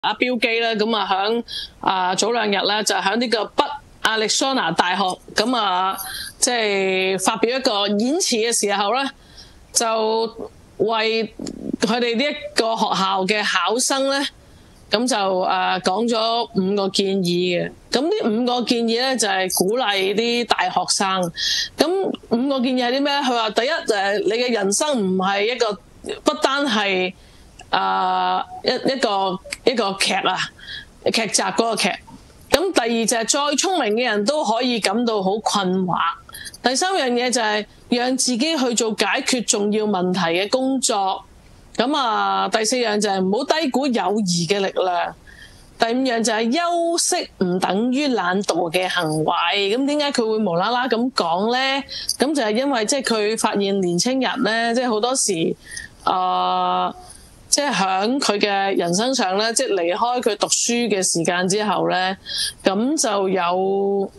阿標基咧，咁啊響早2日咧就響呢個北亞利桑那大學咁即係發表一個演辭嘅時候咧，就為佢哋呢一個學校嘅考生咧，咁就講咗5個建議嘅。咁呢5個建議咧就係鼓勵啲大學生。咁5個建議係啲咩？佢話第一就係你嘅人生唔係一個不單係一個劇劇集嗰個劇。咁第二就係再聰明嘅人都可以感到好困惑。第3樣嘢就係讓自己去做解決重要問題嘅工作。咁第4樣就係唔好低估友誼嘅力量。第5樣就係休息唔等於懶惰嘅行為。咁點解佢會無啦啦咁講呢？咁就係因為即係佢發現年青人呢，即係好多時即係喺佢嘅人生上咧，即係離開佢讀書嘅時間之後咧，咁就有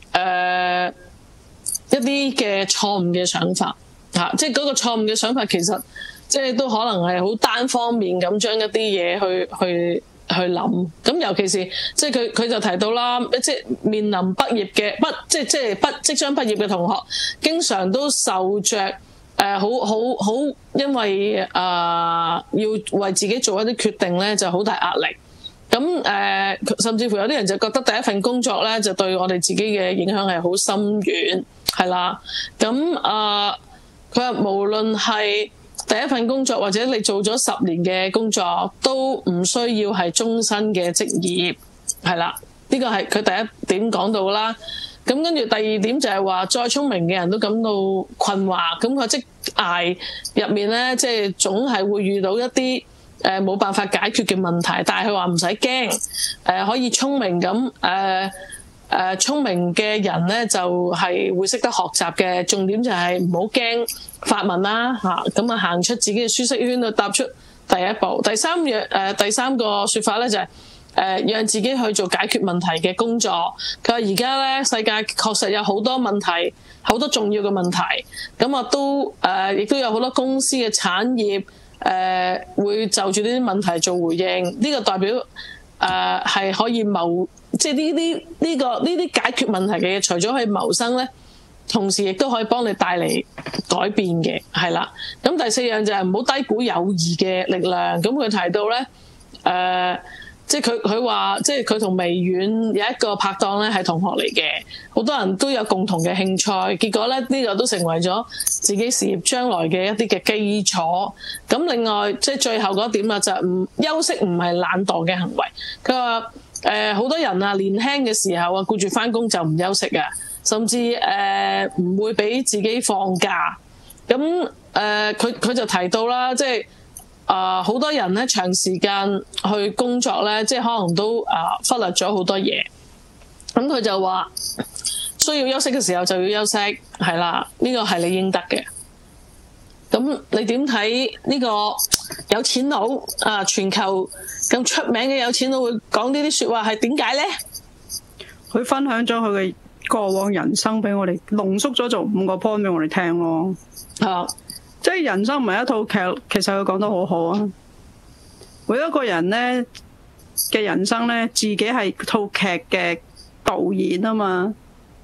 一啲嘅錯誤嘅想法嚇，即係嗰個錯誤嘅想法其實即係都可能係好單方面咁將一啲嘢去諗。咁尤其是即係佢就提到啦，即係面臨畢業嘅即將畢業嘅同學，經常都受着好因為要為自己做一啲決定咧，就好大壓力。咁甚至乎有啲人就覺得第一份工作咧，就對我哋自己嘅影響係好深遠，係啦。咁佢話無論係第一份工作或者你做咗10年嘅工作，都唔需要係終身嘅職業，係啦。呢個係佢第一點講到啦。咁跟住第2點就係話，再聰明嘅人都感到困惑。咁佢職涯入面咧，即係總係會遇到一啲冇辦法解決嘅問題，但係佢話唔使驚，可以聰明咁聰明嘅人咧就係會識得學習嘅。重點就係唔好驚發問啦嚇，咁行出自己嘅舒適圈去踏出第一步。第三個説法咧就係讓自己去做解決問題嘅工作。佢話而家咧世界確實有好多問題，好多重要嘅問題。咁都亦都有好多公司嘅產業會就住呢啲問題做回應。呢個代表係可以即係呢啲解決問題嘅嘢，除咗去謀生咧，同時亦都可以幫你帶嚟改變嘅，係啦。咁第4樣就係唔好低估友誼嘅力量。咁佢提到咧即係佢話，即係佢同微軟有一個拍檔咧，係同學嚟嘅，好多人都有共同嘅興趣，結果咧呢個都成為咗自己事業將來嘅一啲嘅基礎。咁另外即係最後嗰點啦，就係休息唔係懶惰嘅行為。佢話好多人年輕嘅時候顧住返工就唔休息啊，甚至唔會俾自己放假。咁佢就提到啦，即係好多人咧長時間去工作咧，即係可能都忽略咗好多嘢。咁佢就話需要休息嘅時候就要休息，係啦，呢個係你應得嘅。咁你點睇呢個有錢佬全球咁出名嘅有錢佬會講呢啲説話係點解咧？ 佢分享咗佢嘅過往人生俾我哋，濃縮咗做5個 point 俾我哋聽咯。即係人生唔係一套劇，其實佢講得好好啊。每一個人咧嘅人生咧，自己係套劇嘅導演啊嘛。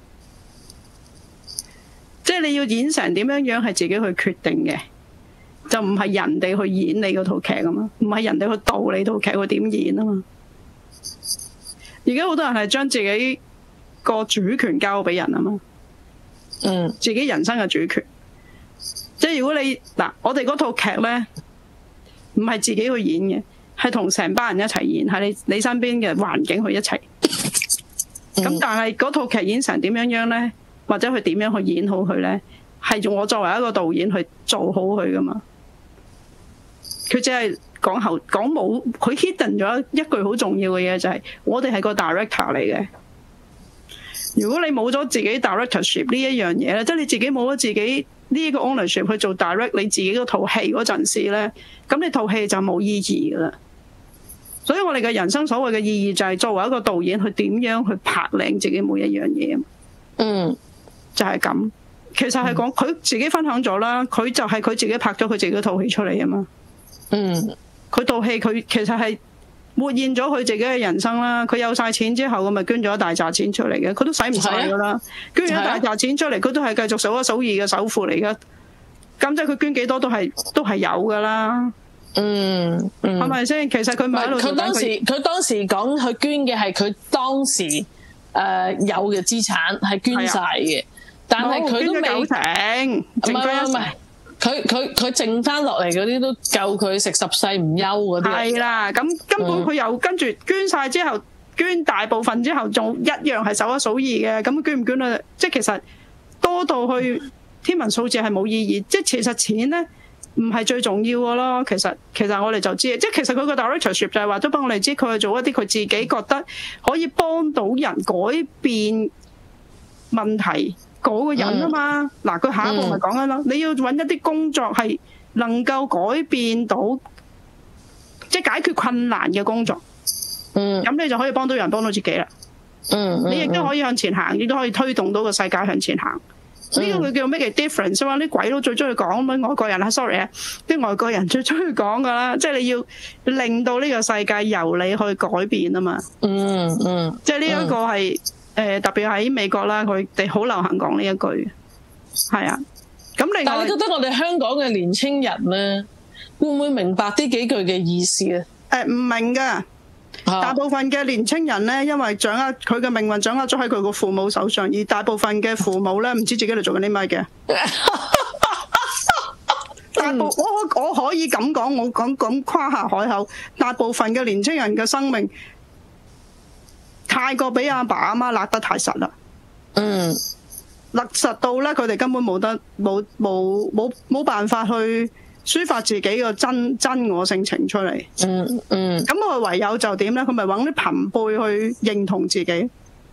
即係你要演成點樣樣係自己去決定嘅，就唔係人哋去演你嗰套劇啊嘛，唔係人哋去導你套劇去點演啊嘛。而家好多人係將自己個主權交俾人啊嘛，自己人生嘅主權。即係如果你我哋嗰套劇咧，唔係自己去演嘅，係同成班人一齊演，係你身邊嘅環境去一齊。咁但係嗰套劇演成點樣樣咧，或者佢點樣去演好佢咧，係我作為一個導演去做好佢噶嘛。佢只係講冇，佢 hidden 咗一句好重要嘅嘢，就係我哋係個 director 嚟嘅。如果你冇咗自己 directorship 呢一樣嘢咧，即係你自己冇咗自己呢個 ownership 去做 direct 你自己嗰套戲嗰陣時咧，咁你套戲就冇意義噶啦。所以我哋嘅人生所謂嘅意義就係作為一個導演，去點樣去拍靚自己每一樣嘢。就係咁。其實係講佢自己分享咗啦，佢就係佢自己拍咗佢自己套戲出嚟啊嘛。佢套戲佢其實係活現咗佢自己嘅人生啦。佢有晒錢之後，咁咪捐咗一大紮錢出嚟嘅，佢都使唔晒噶啦。捐咗一大紮錢出嚟，佢都係繼續數一數二嘅首富嚟噶。咁即係佢捐幾多都係有噶啦。係咪先？其實佢唔係喺度。 佢當時講佢捐嘅係佢當時有嘅資產係捐晒嘅，但係佢都未唔係。佢剩翻落嚟嗰啲都夠佢食十世唔休嗰啲。 係啦，咁根本佢又跟住捐晒之後，捐大部分之後，仲一樣係數一數二嘅。咁捐唔捐啊？即係其實多到去天文數字係冇意義。即係其實錢咧唔係最重要嘅咯。其實我哋就知，即係其實佢個 directorship 就係話都幫我哋知，佢去做一啲佢自己覺得可以幫到人改變問題嗰個人啊嘛。嗱，佢下一步咪講緊咯，你要揾一啲工作係能夠改變到，即係解決困難嘅工作。咁你就可以幫到人，幫到自己啦。你亦都可以向前行，亦都可以推動到個世界向前行。呢個佢叫 make a difference 啊嘛，啲鬼佬最中意講乜外國人啊 ，sorry 啊，啲外國人最中意講噶啦，即係你要令到呢個世界由你去改變啊嘛。即係呢一個係。特別喺美國啦，佢哋好流行講呢一句，係啊。咁但係你覺得我哋香港嘅年青人咧，會唔會明白呢幾句嘅意思咧？ 唔明㗎。大部分嘅年青人咧，因為掌握佢嘅命運掌握咗喺佢個父母手上，而大部分嘅父母咧，唔知自己喺度做緊啲乜嘅。我可以咁講，我咁誇下海口，大部分嘅年青人嘅生命太過俾阿爸阿媽勒得太實啦，勒實到咧，佢哋根本冇辦法去抒發自己個真我性情出嚟。咁我唯有就點咧？佢咪揾啲朋輩去認同自己。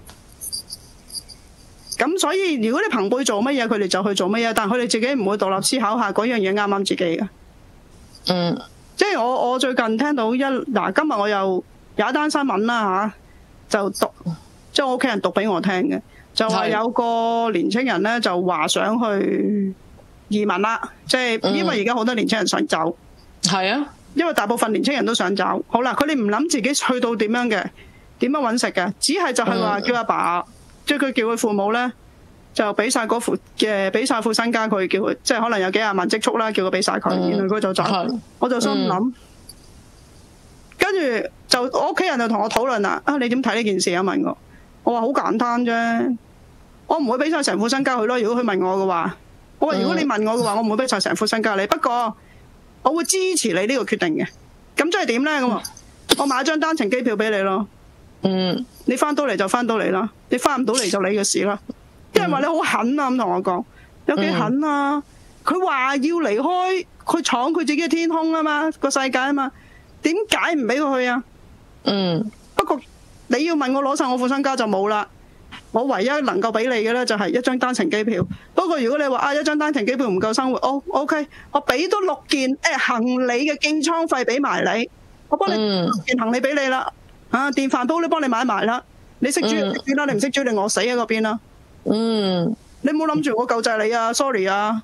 咁所以如果你朋輩做乜嘢，佢哋就去做乜嘢，但係佢哋自己唔會獨立思考下嗰樣嘢啱唔啱自己嘅。即係我最近聽到今日我又有一單新聞啦嚇。就讀，即係我屋企人讀俾我聽嘅，就話有個年青人咧就話想去移民啦，即係因為而家好多年青人想走，係啊，因為大部分年青人都想走。好啦，佢哋唔諗自己去到點樣嘅，點樣揾食嘅，只係就係話叫阿爸，即係佢叫佢父母咧就俾晒嗰副嘅，俾晒副身家佢，叫佢即係可能有幾廿萬積蓄啦，叫佢俾晒佢，然後佢就走。我就心諗。跟住就我屋企人就同我討論啦，你點睇呢件事啊？問我話好簡單啫，我唔會俾晒成副身家佢咯。如果佢問我嘅話，我話如果你問我嘅話，我唔會俾晒成副身家你。不過我會支持你呢個決定嘅。咁即係點咧？咁我買張單程機票俾你咯。你翻到嚟就翻到嚟啦，你翻唔到嚟就你嘅事啦。啲人話你好狠啊，咁同我講，有幾狠啊？佢話要離開，佢闖佢自己嘅天空啊嘛，個世界啊嘛。點解唔俾佢去啊？不過你要問我攞晒我副身家就冇啦。我唯一能夠俾你嘅咧就係一張單程機票。不過如果你話一張單程機票唔夠生活，OK， 我俾多6件行李嘅寄艙費俾埋你，我幫你6件行李俾你啦。電飯煲你幫你買埋啦。你識煮就食邊啦，你唔識煮你我死喺嗰邊啦。你唔好諗住我救濟你啊 ，sorry 啊，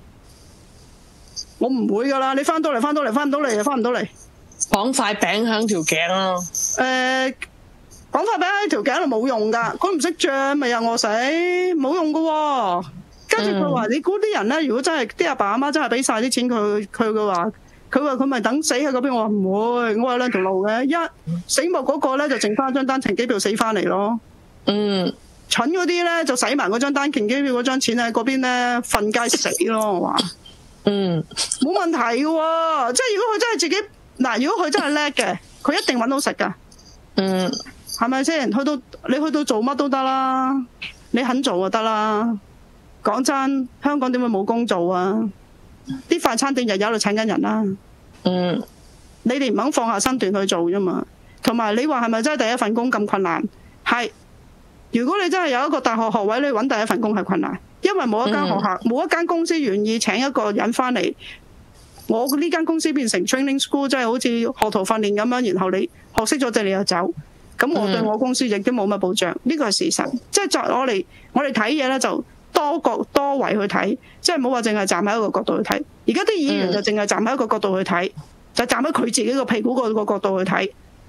我唔會噶啦。你翻到嚟，翻唔到嚟。 綁塊餅喺條頸咯。 綁塊餅喺條頸度冇用噶，佢唔識醬咪又餓死，冇用噶喎。跟住佢話：你估啲人咧，如果真係啲阿爸阿媽真係俾晒啲錢佢嘅話，佢咪等死喺嗰邊？我話唔會，我有兩條路嘅。一死亡嗰個咧就剩翻張單程機票死翻嚟咯。蠢嗰啲咧就使埋嗰張單程機票嗰張錢喺嗰邊咧瞓街死咯。我話冇問題嘅喎，即係如果佢真係自己。如果佢真係叻嘅，佢一定揾到食噶，係咪先？你去到做乜都得啦，你肯做就得啦。講真，香港點會冇工做啊？啲快餐店日日喺度請緊人啦。你哋唔肯放下身段去做啫嘛。同埋你話係咪真係第一份工咁困難？係。如果你真係有一個大學學位，你揾第一份工係困難，因為冇一間學校、冇一間公司願意請一個人翻嚟。我呢間公司變成 training school， 即係好似學徒訓練咁樣，然後你學識咗你就走，咁我對我公司亦都冇乜保障，呢個係事實。即係我哋睇嘢咧就多角多維去睇，即係唔好話淨係站喺一個角度去睇。而家啲議員就淨係站喺一個角度去睇，就站喺佢自己個屁股個角度去睇。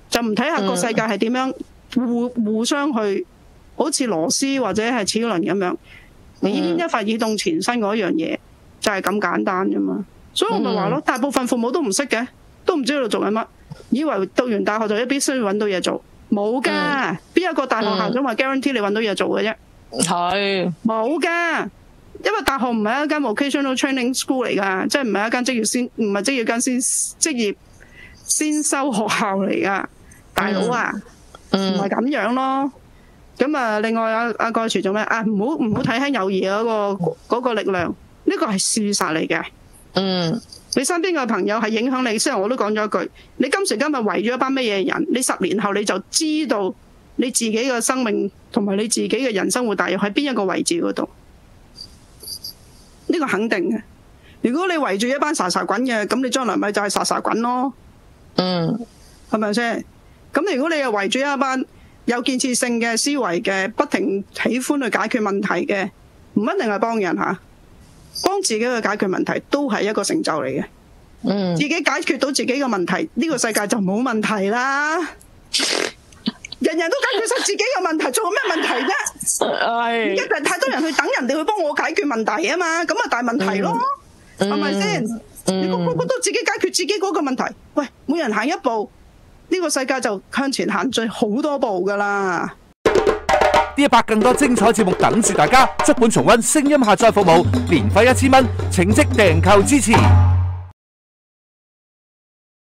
就唔睇下個世界係點樣互相去，好似螺絲或者係齒輪咁樣，你牽一髮而動全身嗰樣嘢，就係咁簡單啫嘛。所以我咪話咯，大部分父母都唔識嘅，都唔知道做緊乜，以為讀完大學就必須要揾到嘢做，冇噶，邊有個大學校長話 guarantee 你揾到嘢做嘅啫？係冇噶，因為大學唔係一間 vocational training school 嚟噶，即係唔係一間唔係職業先修學校嚟噶，大佬啊，唔係咁樣咯。咁啊，另外阿蓋茨做咩啊？唔好睇輕友誼嗰個力量，呢個係事實嚟嘅。你身邊嘅朋友係影響你，雖然我都講咗一句，你今時今日圍咗一班乜嘢人，你10年後你就知道你自己嘅生命同埋你自己嘅人生會大約喺邊一個位置嗰度，呢個肯定嘅。如果你圍住一班沙沙滾嘅，咁你將來咪就係沙沙滾咯。係咪先？咁如果你又圍住一班有建設性嘅思維嘅，不停喜歡去解決問題嘅，唔一定係幫人吓。幫自己去解決問題都係一個成就嚟嘅。自己解決到自己嘅問題，呢個世界就冇問題啦。人人都解決晒自己嘅問題，仲有咩問題啫？而家就太多人去等人哋去幫我解決問題啊嘛，咁啊大問題咯，係咪先？你個個都自己解決自己嗰個問題，喂，每人行一步，呢個世界就向前行最好多步噶啦。 D100更多精彩節目等住大家，足本重溫聲音下載服務，年費1000蚊，請即訂購支持。